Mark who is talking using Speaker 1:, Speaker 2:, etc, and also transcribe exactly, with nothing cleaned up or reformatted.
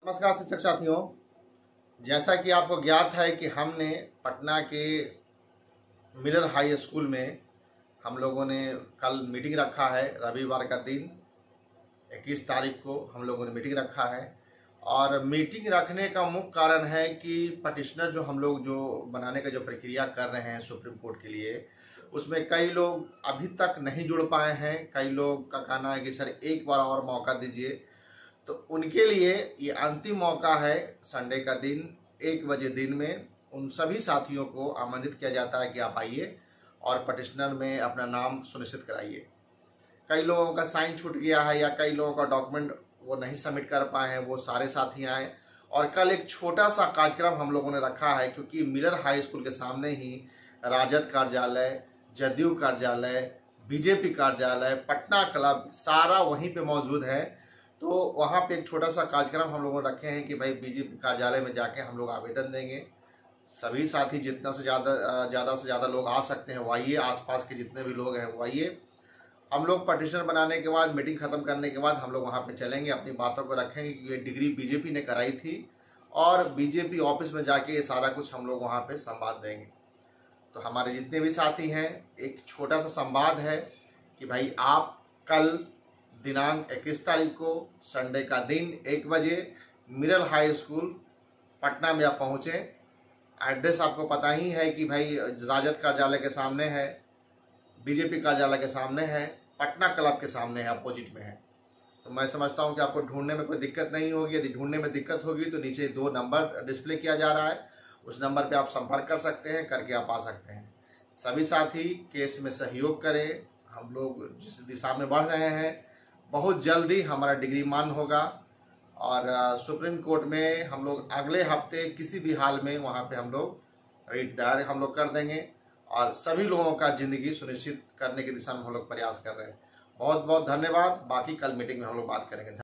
Speaker 1: नमस्कार शिक्षक साथियों, जैसा कि आपको ज्ञात है कि हमने पटना के मिलर हाई स्कूल में हम लोगों ने कल मीटिंग रखा है। रविवार का दिन इक्कीस तारीख को हम लोगों ने मीटिंग रखा है और मीटिंग रखने का मुख्य कारण है कि पटिशनर जो हम लोग जो बनाने का जो प्रक्रिया कर रहे हैं सुप्रीम कोर्ट के लिए, उसमें कई लोग अभी तक नहीं जुड़ पाए हैं। कई लोग का कहना है कि सर एक बार और मौका दीजिए, तो उनके लिए ये अंतिम मौका है। संडे का दिन एक बजे दिन में उन सभी साथियों को आमंत्रित किया जाता है कि आप आइए और पटिशनर में अपना नाम सुनिश्चित कराइए। कई लोगों का साइन छूट गया है या कई लोगों का डॉक्यूमेंट वो नहीं सबमिट कर पाए हैं, वो सारे साथी आए। और कल एक छोटा सा कार्यक्रम हम लोगों ने रखा है, क्योंकि मिलर हाई स्कूल के सामने ही राजद कार्यालय, जदयू कार्यालय, बीजेपी कार्यालय, पटना क्लब सारा वहीं पे मौजूद है। तो वहाँ पे एक छोटा सा कार्यक्रम हम लोगों ने रखे हैं कि भाई बीजेपी कार्यालय में जाके हम लोग आवेदन देंगे। सभी साथी जितना से ज़्यादा ज़्यादा से ज़्यादा लोग आ सकते हैं वो आइए, आसपास के जितने भी लोग हैं वो आइए। हम लोग पटिशन बनाने के बाद, मीटिंग खत्म करने के बाद हम लोग वहाँ पे चलेंगे, अपनी बातों को रखेंगे कि ये डिग्री बीजेपी ने कराई थी और बीजेपी ऑफिस में जाके ये सारा कुछ हम लोग वहाँ पे संवाद देंगे। तो हमारे जितने भी साथी हैं, एक छोटा सा संवाद है कि भाई आप कल दिनांक इक्कीस तारीख को संडे का दिन एक बजे मिरल हाई स्कूल पटना में आप पहुँचे। एड्रेस आपको पता ही है कि भाई राजद कार्यालय के सामने है, बीजेपी कार्यालय के सामने है, पटना क्लब के सामने है, अपोजिट में है। तो मैं समझता हूं कि आपको ढूंढने में कोई दिक्कत नहीं होगी। यदि ढूंढने में दिक्कत होगी तो नीचे दो नंबर डिस्प्ले किया जा रहा है, उस नंबर पे आप संपर्क कर सकते हैं, करके आप आ सकते हैं। सभी साथी केस में सहयोग करें। हम लोग जिस दिशा में बढ़ रहे हैं, बहुत जल्दी हमारा डिग्री मान होगा और सुप्रीम कोर्ट में हम लोग अगले हफ्ते किसी भी हाल में वहाँ पे हम लोग रिट दायर हम लोग कर देंगे और सभी लोगों का जिंदगी सुनिश्चित करने की दिशा में हम लोग प्रयास कर रहे हैं। बहुत बहुत धन्यवाद। बाकी कल मीटिंग में हम लोग बात करेंगे।